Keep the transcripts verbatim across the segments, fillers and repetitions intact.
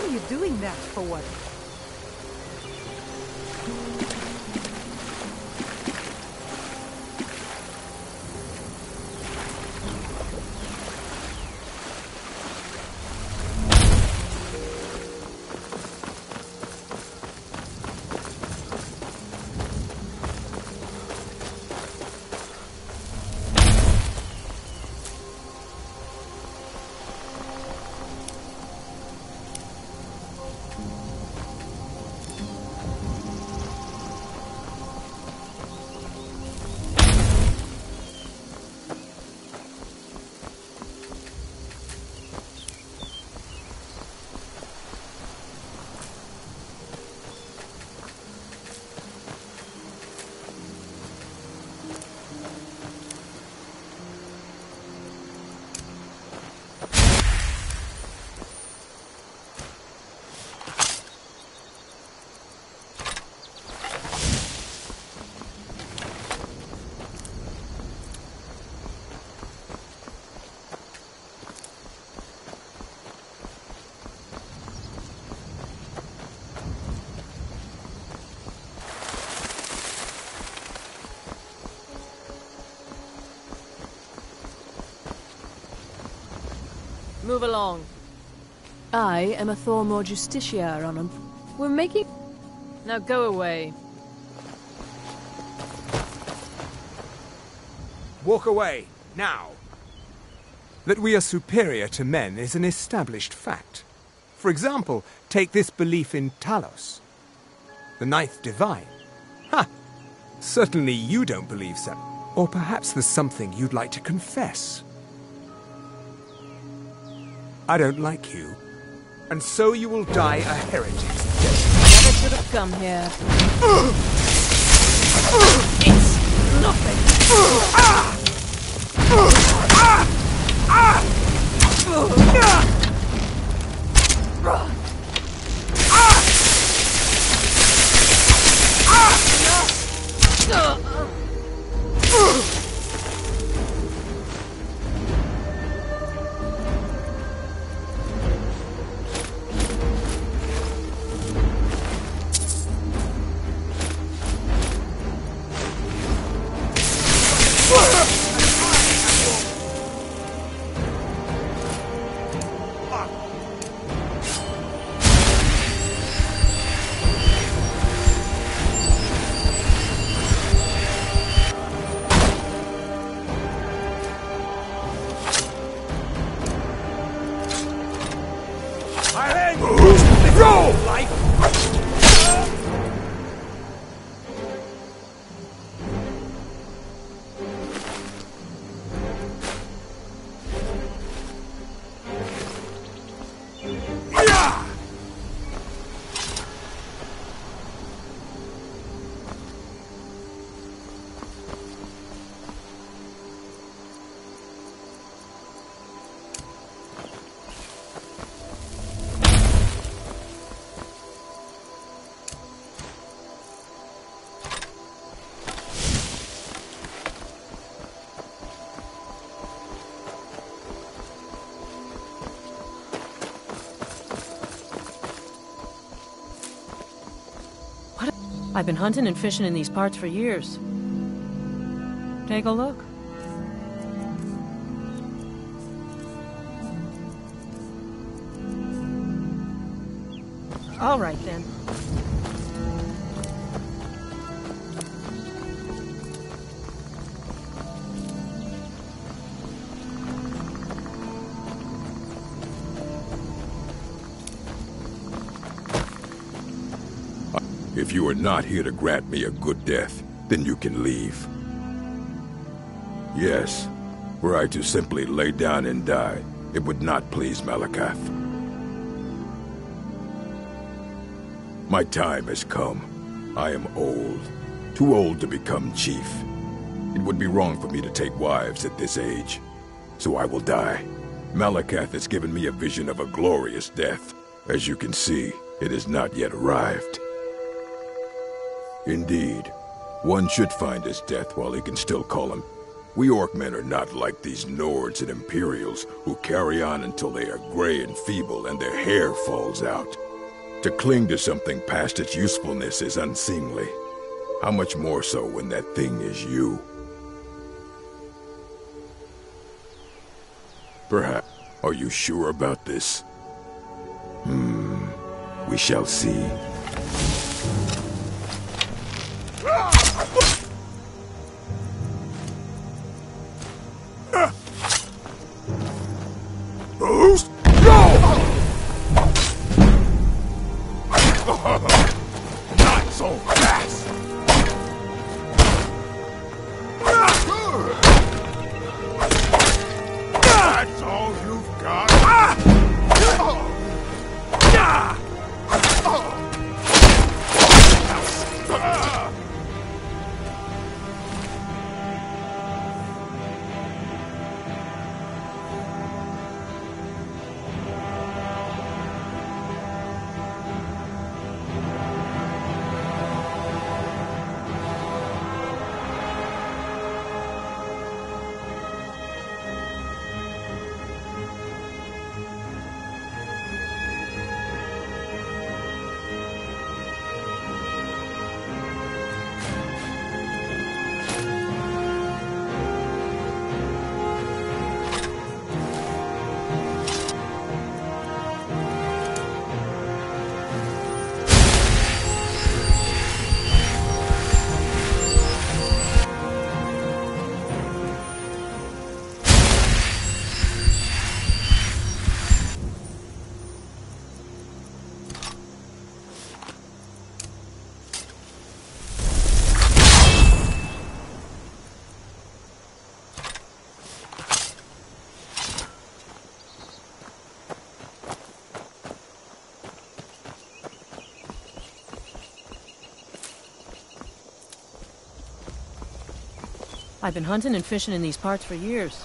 are you doing that for? Move along. I am a Thormore Justiciar, Onum. We're making... Now go away. Walk away, now. That we are superior to men is an established fact. For example, take this belief in Talos. The Ninth Divine. Ha! Certainly you don't believe so. Or perhaps there's something you'd like to confess. I don't like you, and so you will die a heretic's death. Never should have come here. It's nothing. I've been hunting and fishing in these parts for years. Take a look. All right, then. If you are not here to grant me a good death, then you can leave. Yes, were I to simply lay down and die, it would not please Malakath. My time has come. I am old, too old to become chief. It would be wrong for me to take wives at this age, so I will die. Malakath has given me a vision of a glorious death. As you can see, it has not yet arrived. Indeed, one should find his death while he can still call him We Orcmen are not like these Nords and Imperials who carry on until they are gray and feeble and their hair falls out. To cling to something past its usefulness is unseemly. How much more so when that thing is you? Perhaps. Are you sure about this? Hmm. We shall see. Boost! Go! Not so fast! That's all you've got? I've been hunting and fishing in these parts for years.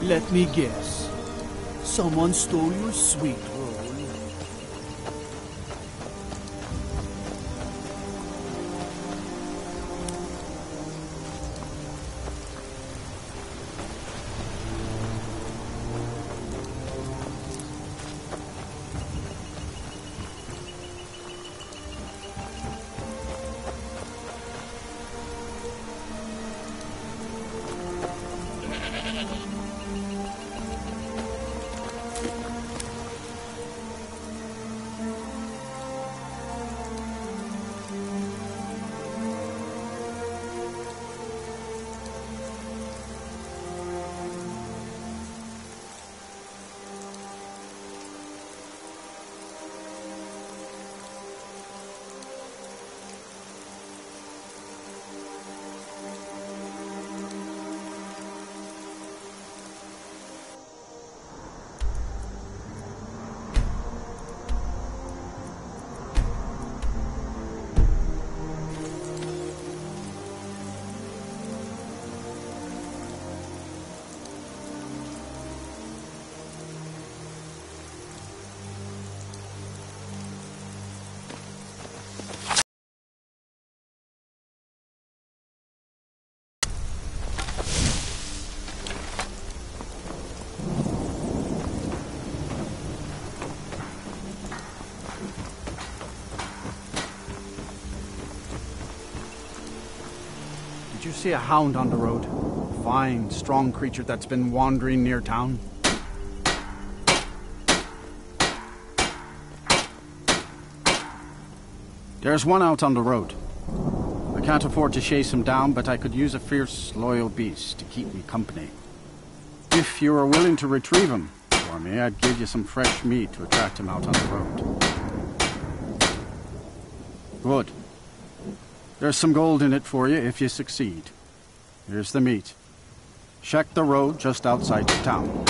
Let me guess. Someone stole your sweet roll. Did you see a hound on the road? A fine, strong creature that's been wandering near town? There's one out on the road. I can't afford to chase him down, but I could use a fierce, loyal beast to keep me company. If you were willing to retrieve him for me, I'd give you some fresh meat to attract him out on the road. Good. There's some gold in it for you if you succeed. Here's the meat. Check the road just outside the town.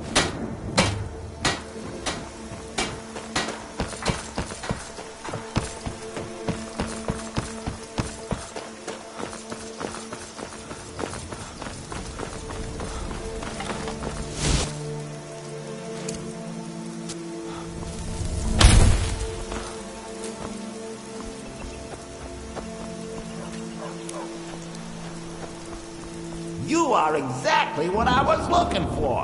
You are exactly what I was looking for.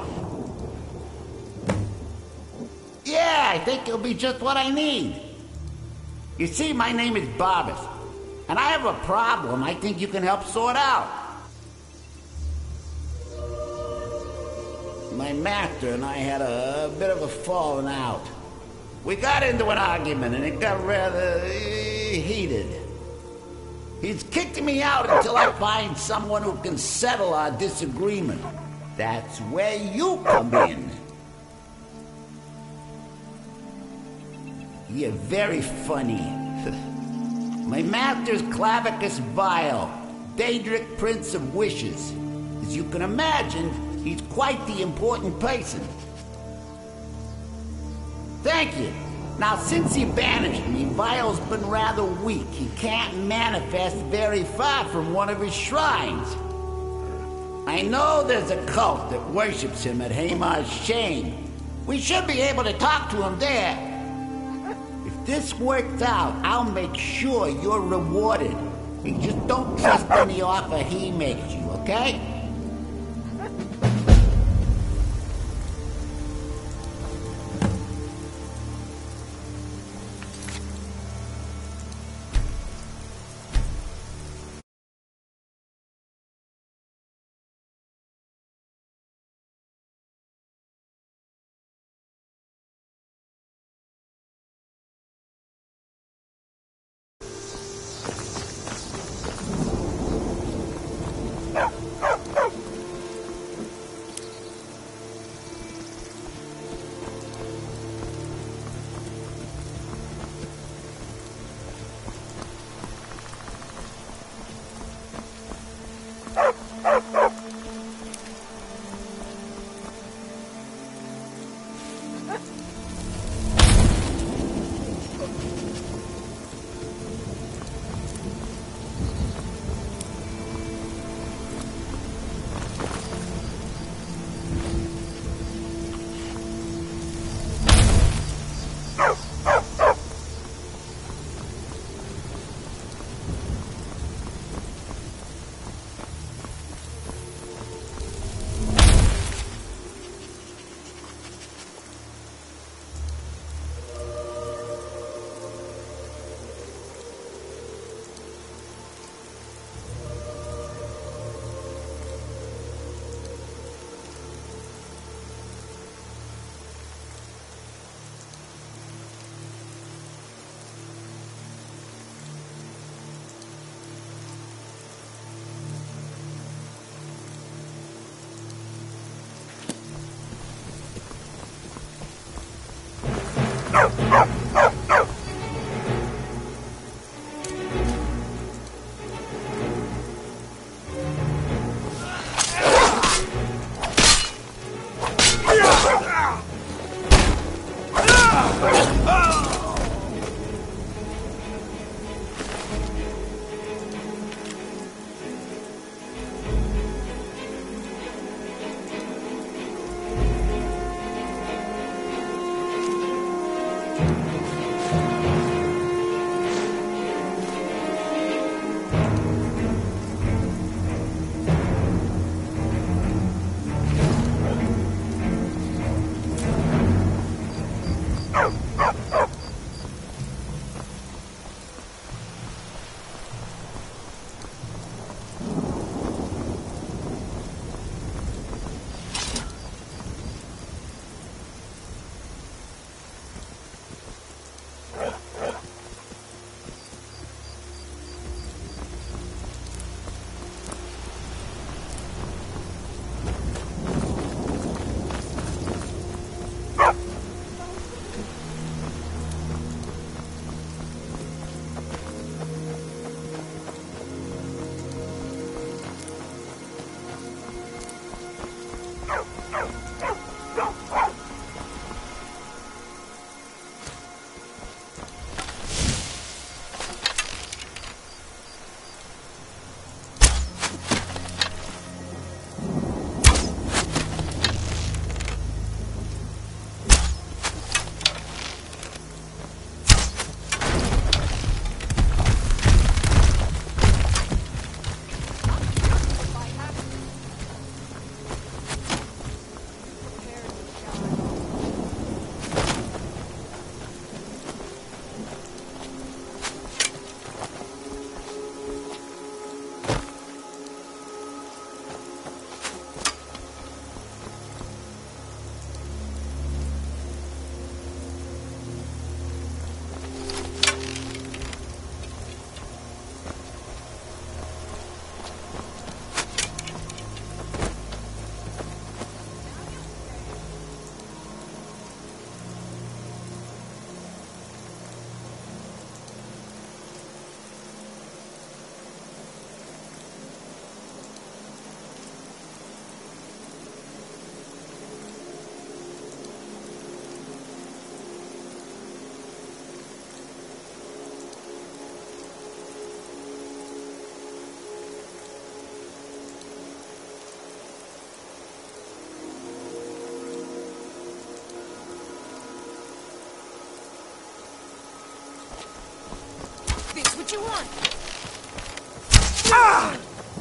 Yeah, I think you'll be just what I need. You see, my name is Barbas, and I have a problem I think you can help sort out. My master and I had a, a bit of a falling out. We got into an argument, and it got rather uh, heated. He's kicked me out until I find someone who can settle our disagreement. That's where you come in. You're very funny. My master's Clavicus Vile, Daedric Prince of Wishes. As you can imagine, he's quite the important person. Thank you. Now, since he banished me, Vile's been rather weak. He can't manifest very far from one of his shrines. I know there's a cult that worships him at Hamar's Shane. We should be able to talk to him there. If this works out, I'll make sure you're rewarded. You just don't trust any offer he makes you, okay? Ah!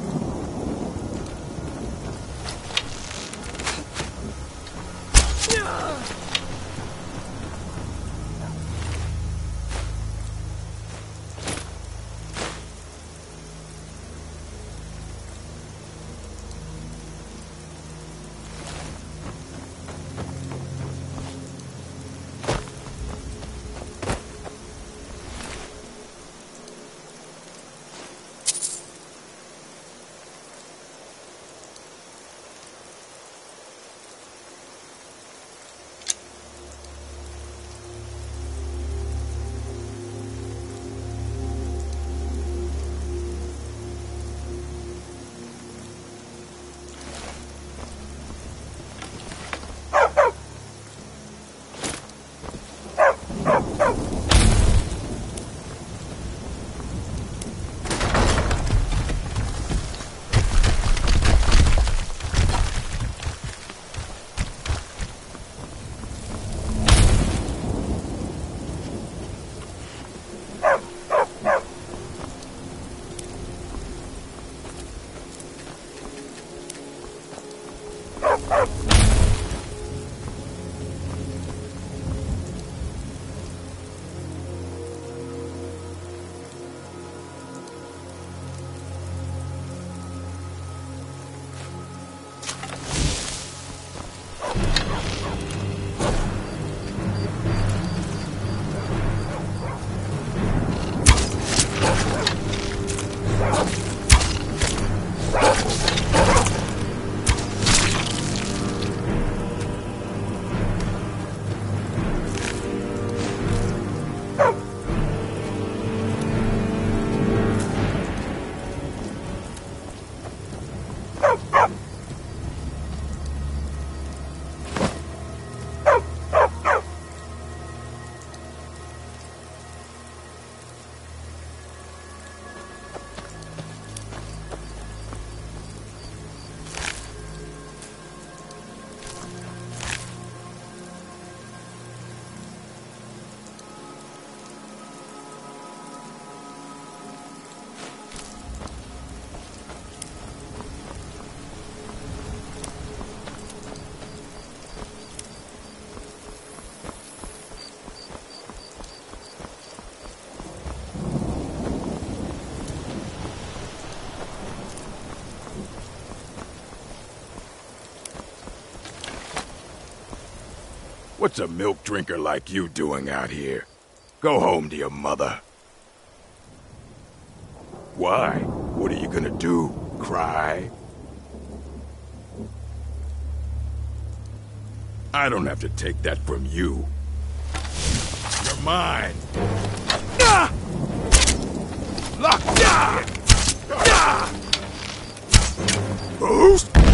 What's a milk drinker like you doing out here? Go home to your mother. Why? What are you gonna do? Cry? I don't have to take that from you. You're mine. Ah! Lock! Ah! Ah! Boost!